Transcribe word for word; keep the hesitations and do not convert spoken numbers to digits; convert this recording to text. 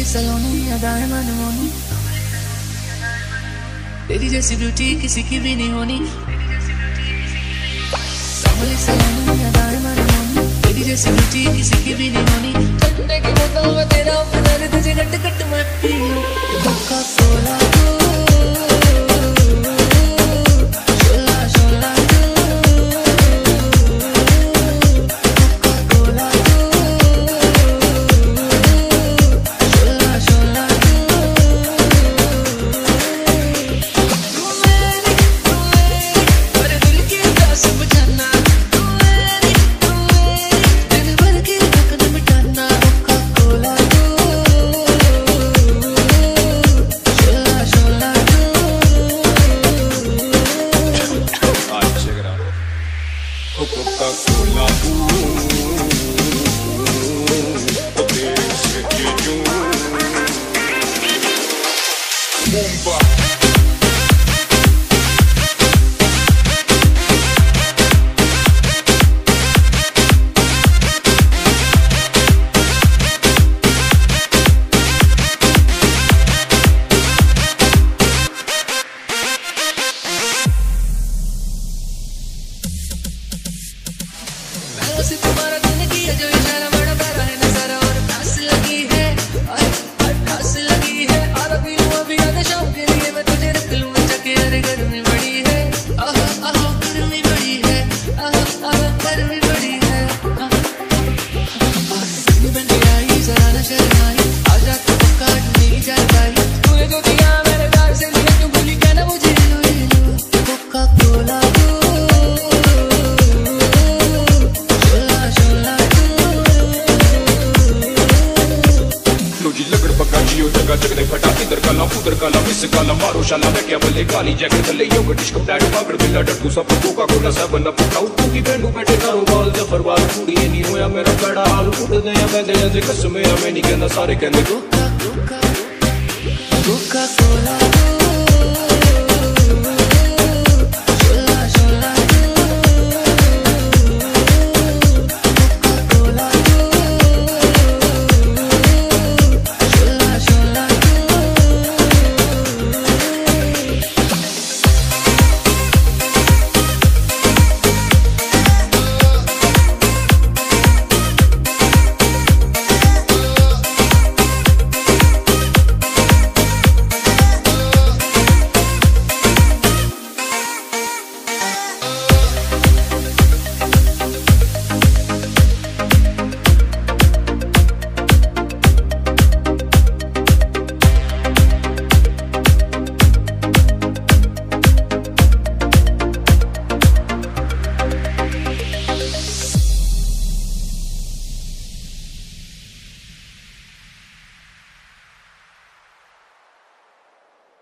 सलोनी अदाएं मनमोनी, तेरी जैसी ब्यूटी किसी की भी नहीं होनी। कमली सलोनी अदाएं मनमोनी, तेरी जैसी ब्यूटी किसी की भी नहीं होनी। ठंडे की बोतल में तेरा अपना तुझे गट गट मैं पी लूं। कोका कोला तुम्हारा दिन किया जो इशारा बड़ा प्यारा है नजारा और प्यास लगी है, प्यास लगी है। और अभी अभी आधा शाम के लिए मैं तुझे रख लूं जाके। अरे गर्मी बड़ी है, आह आह गर्मी बड़ी है, आह आह गर्मी बड़ी है। बन आई जरा न शर्माई, आजा तो पक्का नहीं जा पाई। तूने जो दिया मेरे प्यार से लिया, क्यों भूली कहना मुझे लो लो। कोका कोला जगने फटा इधर काला उधर काला मिस काला मारो शाला मैं क्या बोले काली जैकेट थले योग डिस्को डैडू पागड़ बिल्ला डट्टू सब कोका कोला सब बंदा पुटा ऊपर की बेंडू बैठे करो बाल जफरवाल कुड़ी नहीं होया मेरा कड़ा हाल उड़ गया मैं दे दे कसम मैं नहीं कहना सारे कहंदे कोका कोका कोका कोला।